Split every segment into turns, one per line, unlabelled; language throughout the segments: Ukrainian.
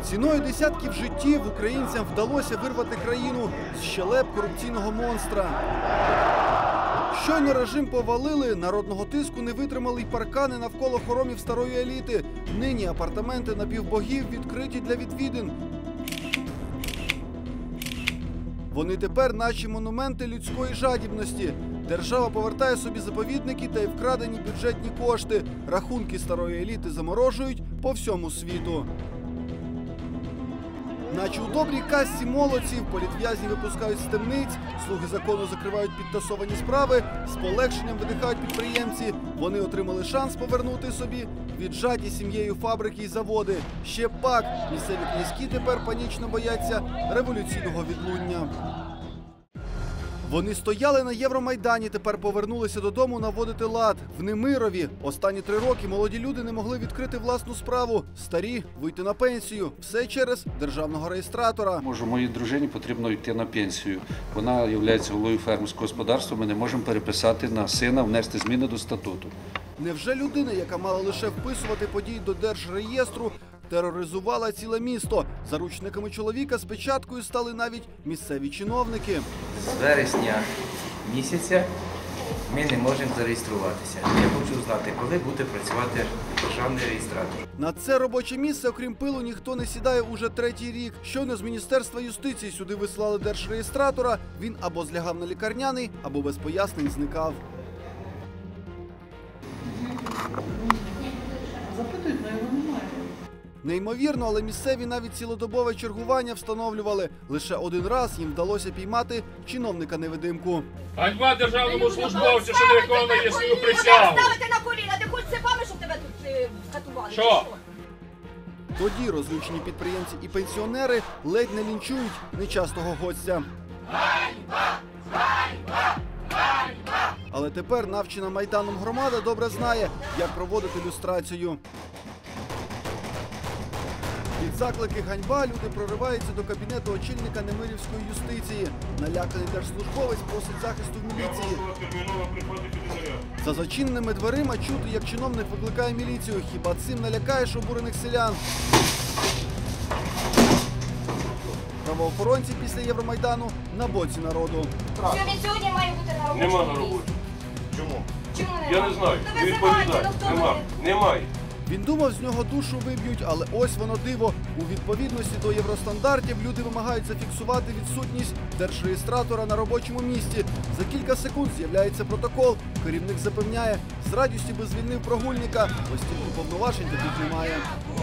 Ціною десятків життів українцям вдалося вирвати країну з щелеп корупційного монстра. Щойно режим повалили, народного тиску не витримали й паркани навколо хоромів старої еліти. Нині апартаменти напівбогів відкриті для відвідин. Вони тепер наче монументи людської жадібності. Держава повертає собі заповідники та й вкрадені бюджетні кошти. Рахунки старої еліти заморожують по всьому світу. Наче у добрій казці молодців політв'язні випускають з темниць, слуги закону закривають підтасовані справи, з полегшенням видихають підприємці. Вони отримали шанс повернути собі віджаті сім'єю фабрики й заводи. Ще пак, місцеві князькі тепер панічно бояться революційного відлуння. Вони стояли на Євромайдані, тепер повернулися додому наводити лад. В Немирові останні 3 роки молоді люди не могли відкрити власну справу. Старі – вийти на пенсію. Все через державного реєстратора.
Може, моїй дружині потрібно йти на пенсію. Вона є головою фермерського господарства, ми не можемо переписати на сина, внести зміни до статуту.
Невже людина, яка мала лише вписувати події до держреєстру, тероризувала ціле місто? Заручниками чоловіка з печаткою стали навіть місцеві чиновники.
З вересня місяця ми не можемо зареєструватися. Я хочу знати, коли буде працювати державний реєстратор.
На це робоче місце, окрім пилу, ніхто не сідає уже 3-й рік. Щойно з Міністерства юстиції сюди вислали держреєстратора, він або злягав на лікарняний, або без пояснень зникав.
Запитують, але його немає.
Неймовірно, але місцеві навіть цілодобове чергування встановлювали. Лише один раз їм вдалося піймати чиновника-невидимку.
Ганьба державному службовцю, що не виконує свою присягу!
Ставити на коліна, ти хоч цепами, щоб тебе тут катували?
Що?
Тоді розлючені підприємці і пенсіонери ледь не лінчують нечастого гостя. Але тепер навчена Майданом громада добре знає, як проводити люстрацію. Під заклики «Ганьба» люди прориваються до кабінету очільника Немирівської юстиції. Наляканий держслужбовець просить захисту в міліції. За зачиненими дверима чути, як чиновник викликає міліцію. Хіба цим налякаєш обурених селян? Правоохоронці після Євромайдану на боці народу.
Що він сьогодні має бути на роботі?
Нема на роботі. Чому?
Чому немає?
Я не знаю.
То ви
Відповідаю.
нема.
Немає.
Він думав, з нього душу виб'ють, але ось воно диво. У відповідності до євростандартів люди вимагають зафіксувати відсутність держреєстратора на робочому місці. За кілька секунд з'являється протокол. Керівник запевняє, з радістю би звільнив прогульника, ось тільки повноважень таких немає.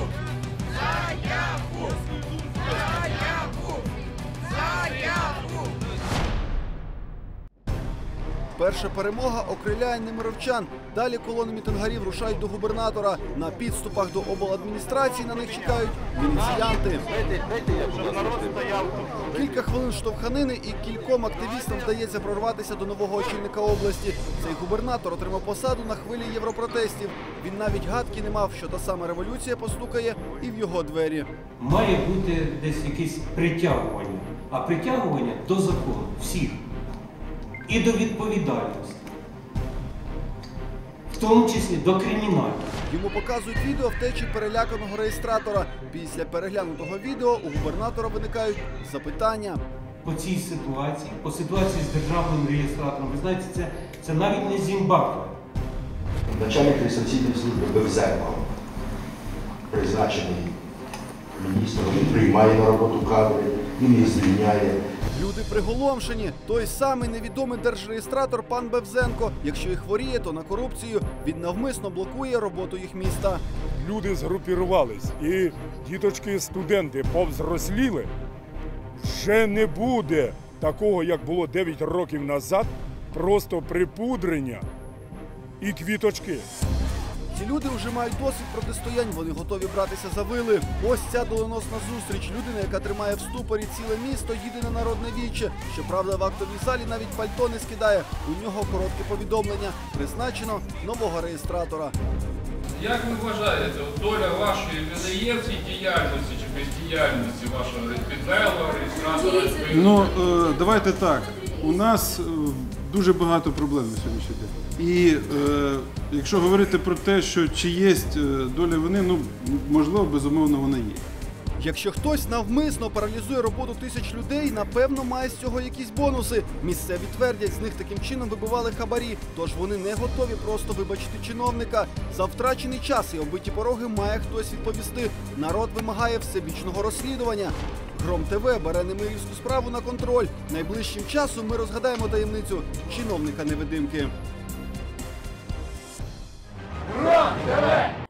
Перша перемога окриляє немировчан. Далі колони мітингарів рушають до губернатора. На підступах до обладміністрації на них чекають міліціянти. Кілька хвилин штовханини і кільком активістам вдається прорватися до нового очільника області. Цей губернатор отримав посаду на хвилі європротестів. Він навіть гадки не мав, що та сама революція постукає і в його двері.
Має бути десь якесь притягування, а притягування до закону всіх. І до відповідальності, в тому числі до кримінальної.
Йому показують відео втечі переляканого реєстратора. Після переглянутого відео у губернатора виникають запитання.
По цій ситуації, по ситуації з державним реєстратором, ви знаєте, це навіть не Зімбабве.
Начальник реєстраційної служби Бевзенко, призначений міністром, він приймає на роботу кадри, він їх звільняє.
Люди приголомшені. Той самий невідомий держреєстратор пан Бевзенко. Якщо і хворіє, то на корупцію. Він навмисно блокує роботу їх міста.
Люди згрупірувались і діточки-студенти повзросліли. Вже не буде такого, як було 9 років назад, просто припудрення і квіточки.
Ці люди вже мають досвід протистоянь, вони готові братися за вили. Ось ця доленосна зустріч. Людина, яка тримає в ступорі ціле місто, їде на народне віче. Щоправда, в актовій залі навіть пальто не скидає. У нього коротке повідомлення. Призначено нового реєстратора.
Як ви вважаєте, доля вашої не є в цій діяльності чи бездіяльності вашого підлеглого реєстратора?
Ну, давайте так. У нас дуже багато проблем на сьогоднішній день. І якщо говорити про те, що чи є доля вини, ну, можливо, безумовно, вона є.
Якщо хтось навмисно паралізує роботу тисяч людей, напевно, має з цього якісь бонуси. Місцеві твердять, з них таким чином вибивали хабарі, тож вони не готові просто вибачити чиновника. За втрачений час і оббиті пороги має хтось відповісти. Народ вимагає всебічного розслідування. Гром ТВ бере немирівську справу на контроль. Найближчим часом ми розгадаємо таємницю чиновника-невидимки.
Гром ТВ!